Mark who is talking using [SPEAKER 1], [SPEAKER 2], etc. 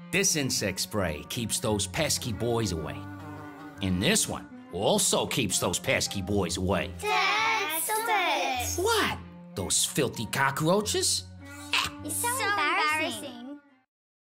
[SPEAKER 1] This insect spray keeps those pesky boys away. And this one also keeps those pesky boys away.
[SPEAKER 2] Excellent!
[SPEAKER 1] What? Those filthy cockroaches?
[SPEAKER 2] It's so embarrassing.